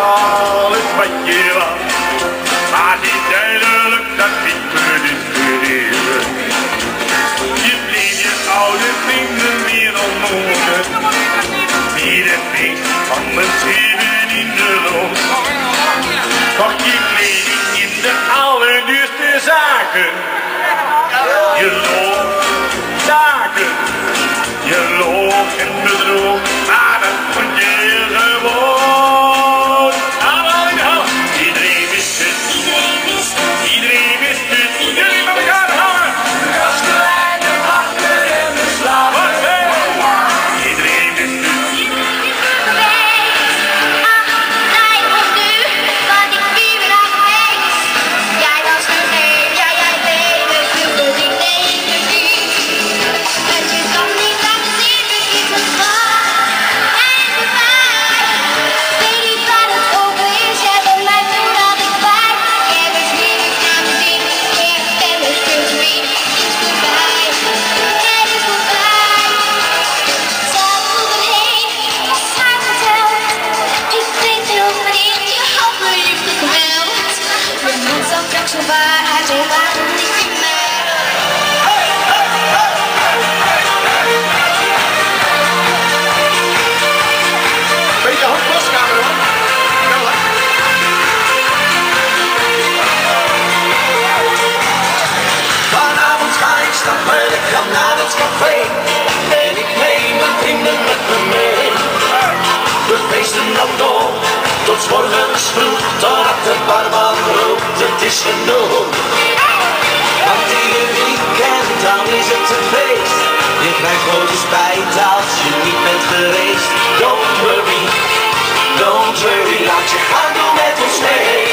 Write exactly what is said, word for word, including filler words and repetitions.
alles wat je was. Maar niet duidelijk dat ik me discussieerde. Je bleef je oude vrienden weer ontmoeten. Wie de feest van mijn zeven in de roos. Kocht je kleding in de allerduurste zaken. Je loopt zaken. Je loog en bedroog, maar dat vond je gewoon. Allemaal in de hand. Iedereen wist het. Iedereen wist het. Iedereen wist het. Jullie met elkaar houden. Als kleine achter en de slaap. Wat zeg? Iedereen wist het. Wij, ach, wij of nu, wat ik vier dag weet. Jij was vergeet, jij, jij weet het, je moet ik nemen niet. En je kan niet. Naar het café en ik neem mijn vrienden met me mee. We feesten dan door tot 's morgens vroeg, totdat de barman roept het is genoeg. Want ieder weekend dan is het een feest. Je krijgt grote spijt als je niet bent geweest. Don't worry, don't worry, laat je gaan, doe met ons mee.